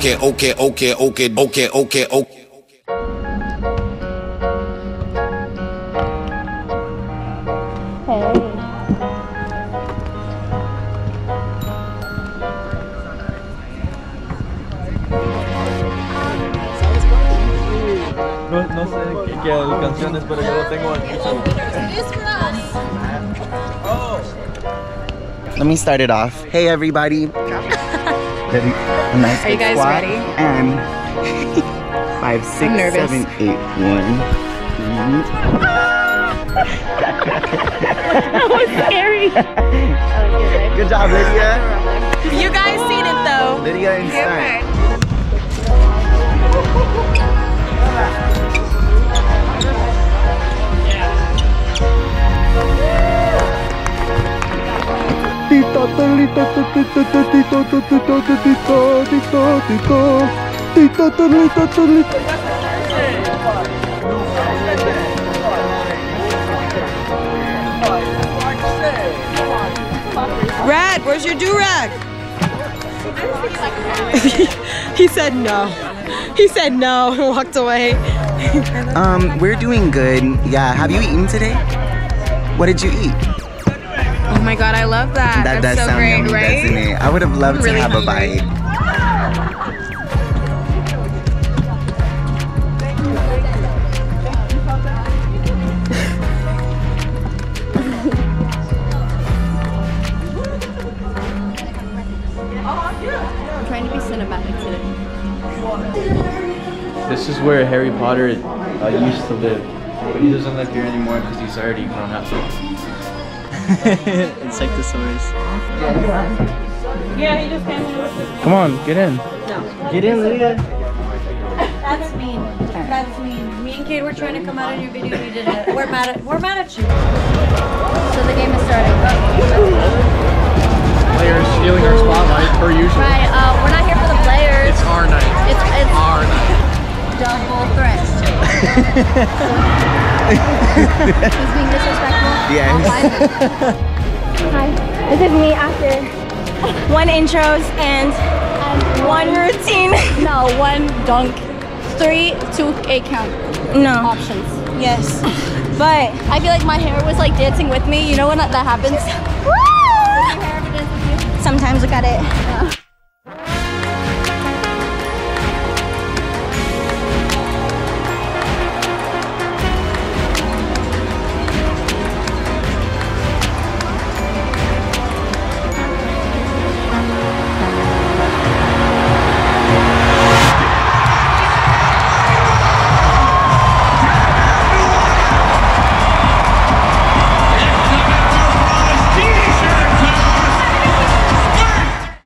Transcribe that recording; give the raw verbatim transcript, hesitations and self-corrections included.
okay, okay, okay, okay, okay, okay, okay. No, no sé qué, qué canciones, pero yo lo tengo en YouTube. Let me start it off. Hey everybody. Ready? A nice Are you guys squat. ready? And five, six, seven, eight, one. That was scary. That was good, right? Good job, Lydia. You guys seen it though. Lydia and Stein. Tito, tito, tito, tito, tito, tito, tito, tito, tito, tito. Rad, where's your do-rag? He said no. He said no and walked away. Um, we're doing good. Yeah, have you eaten today? What did you eat? Oh my god, I love that. That That's does so sound great, yummy, right? doesn't it? I would have loved I'm really to have hungry. a bite. I'm trying to be cinematic today. This is where Harry Potter uh, used to live, but he doesn't live here anymore because he's already grown up. It's like the source. Yeah, he just came in. Come on, get in. No. Get in, Lydia. That's mean. That's mean. Me and Kate were trying to come out in your video. We did it. We're mad at. We're mad at you. So the game is starting. Players stealing our spotlight per usual. Right. Uh, we're not here for the players. It's our night. It's it's Our night. double threat. He's being disrespectful. Yes. Hi, this is me after one intros and one routine. No, one dunk. Three, two, eight count. No. Options. Yes. But I feel like my hair was like dancing with me. You know when that, that happens? sometimes look at it.